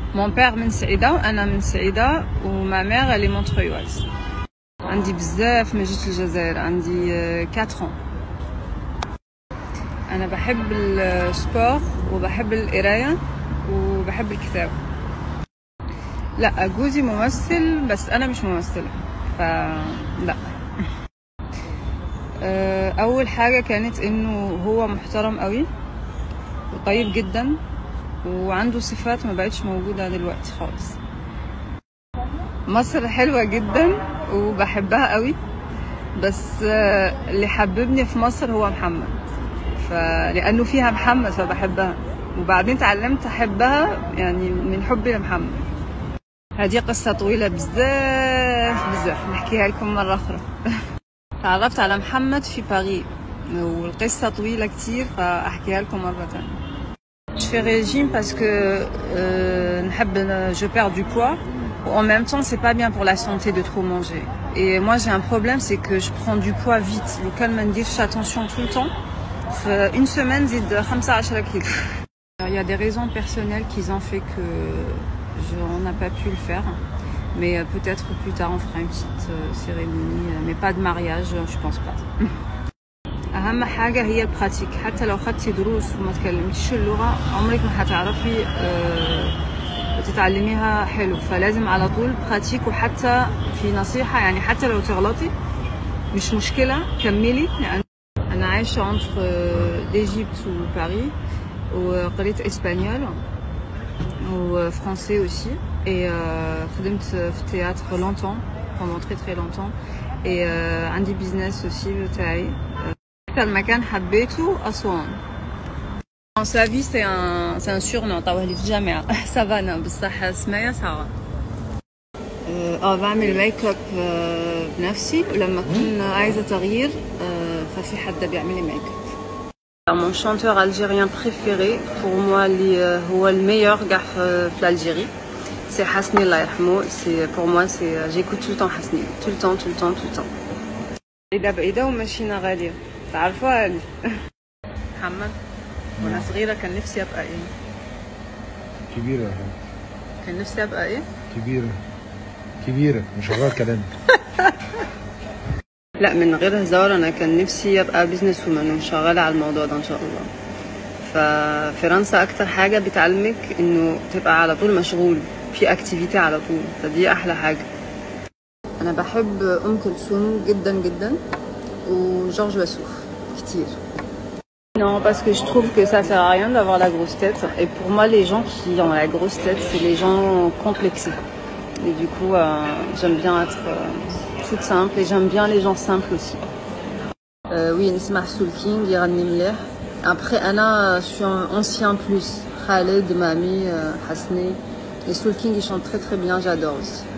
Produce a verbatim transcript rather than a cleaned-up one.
Mon père من سعيدة وأنا من سعيدة وما mère elle est montreuilloise. عندي بزاف ما جيت الجزائر، عندي quatre ans. أنا بحب السبور وبحب القراية وبحب الكتاب. لا جوزي ممثل بس أنا مش ممثلة فلا. أول حاجة كانت إنه هو محترم قوي وطيب جدا وعنده صفات ما بقتش موجودة دلوقتي خالص. مصر حلوة جدا وبحبها قوي، بس اللي حببني في مصر هو محمد، فلأنه فيها محمد فبحبها، وبعدين تعلمت أحبها يعني من حبي لمحمد. هذه قصة طويلة بزاف بزاف نحكيها لكم مرة أخرى. تعرفت على محمد في باريس والقصة طويلة كتير فأحكيها لكم مرة تانية. Je fais régime parce que euh, je perds du poids. En même temps, c'est pas bien pour la santé de trop manger. Et moi, j'ai un problème, c'est que je prends du poids vite. Donc, me dit, je fais attention tout le temps. Une semaine, j'ai de خمسة عشر kilos. Il y a des raisons personnelles qui ont fait que je, on n'a pas pu le faire. Mais peut-être plus tard, on fera une petite cérémonie. Mais pas de mariage, je pense pas. اهم حاجه هي البراتيك. حتى لو خدتي دروس وما تكلمتيش اللغه عمرك ما هتعرفي أه تتعلميها حلو، فلازم على طول براتيك. وحتى في نصيحه يعني حتى لو تغلطي مش مشكله كملي، لان انا عايشه entre l'Égypte وباريس وقريت اسبانيول وفرنسي aussi et خدمت في تياتر longtemps pendant très très longtemps et عندي بيزنس aussi بتاعي. أكثر مكان حبيته أسوان. Sa vie c'est un c'est un surnom طاوه لي في الجامعة سافانا بصح سمايا سارة. اه بعمل ميك اب بنفسي، ولما أكون عايزة تغيير ففي حد بيعمل لي ميك اب. Mon chanteur algérien préféré pour moi اللي هو الميور كاع في الجزائر c'est حسني الله يرحمه. C'est pour moi c'est j'écoute tout le temps حسني tout le temps tout le temps tout le temps. بعيدة بعيدة وماشينا غالية تعرفوها هذه. محمد وانا صغيره كان نفسي ابقى ايه؟ كبيره يا حبيبي. كان نفسي ابقى ايه؟ كبيره كبيره مش هغير كلامك. لا من غير هزار، انا كان نفسي ابقى بيزنس وومن وشغاله على الموضوع ده ان شاء الله. ففرنسا اكتر حاجه بتعلمك انه تبقى على طول مشغول في اكتيفيتي على طول، فدي احلى حاجه. انا بحب ام كلثوم جدا جدا وجورج وسوف كتير. Non, parce que je trouve que ça sert à rien d'avoir la grosse tête. Et pour moi, les gens qui ont la grosse tête, c'est les gens complexés. Et du coup, euh, j'aime bien être euh, toute simple et j'aime bien les gens simples aussi. Euh, oui, نسمع Soul King, يغني مليح. Après, Anna, je suis un ancien plus. Khaled, Mami, Hasni. Les Soul King, ils chantent très très bien, j'adore aussi.